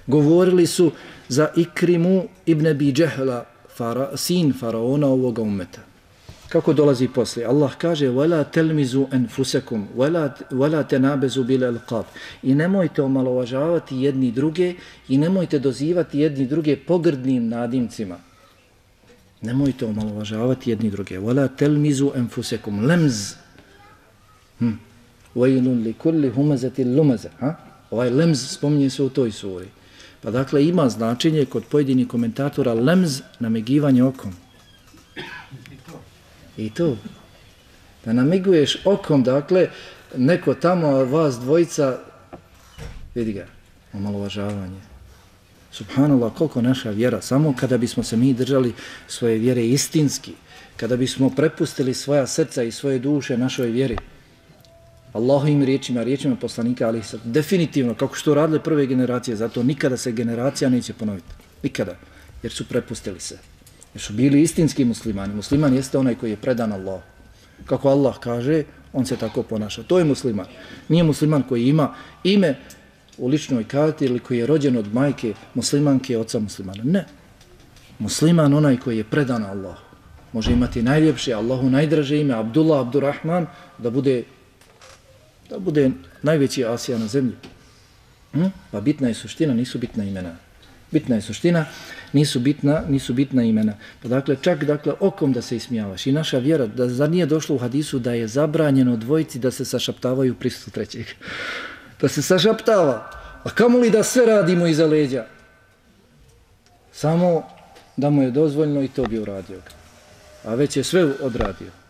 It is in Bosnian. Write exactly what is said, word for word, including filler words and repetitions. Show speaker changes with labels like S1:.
S1: Govorili su za Ikrimu ibn Abi Džehla, fara, sin faraona ovoga ummeta. Kako dolazi poslije? Allah kaže وَلَا تَلْمِزُوا أَنفُسَكُمْ وَلَا تَنَابَزُوا بِالْأَلْقَابِ i nemojte omalovažavati jedni druge i nemojte dozivati jedni druge pogrdnim nadimcima. Nemojte omalovažavati jedni druge. وَلَا تَلْمِزُوا أَنفُسَكُمْ lemz. Hm. وَيْلٌ لِكُلِّ هُمَزَةِ اللُّمَزَ. Ovaj lemz spominje se u toj suri. Pa dakle ima značenje kod pojedinih komentatora lemz, namigivanje okom. I to. Da namiguješ okom, dakle, neko tamo, a vas dvojica, vidi ga, omalovažavanje. Subhanallah, koliko naša vjera, samo kada bismo se mi držali svoje vjere istinski, kada bismo prepustili svoja srca i svoje duše našoj vjeri, Allahovim riječima, riječima poslanika, ali definitivno, kako što radile prve generacije, zato nikada se generacija neće ponoviti. Nikada. Jer su prepustili se. Jer su bili istinski muslimani. Musliman jeste onaj koji je predan Allahu. Kako Allah kaže, on se tako ponaša. To je musliman. Nije musliman koji ima ime u ličnoj karti ili koji je rođen od majke muslimanke, oca muslimana. Ne. Musliman onaj koji je predan Allahu. Može imati najljepše, Allahu najdraže ime, Abdullah, Abdurrahman, da bude da bude najveći Asija na zemlji. Hm? Pa bitna je suština, nisu bitna imena. Bitna je suština, nisu bitna, nisu bitna imena. Pa dakle, čak dakle, okom da se ismijavaš. I naša vjera, da zar nije došlo u hadisu da je zabranjeno dvojici da se sašaptavaju u prisustvu trećeg. Da se sašaptava. A kamo li da sve radimo iza leđa? Samo da mu je dozvoljno i to bi uradio. A već je sve odradio.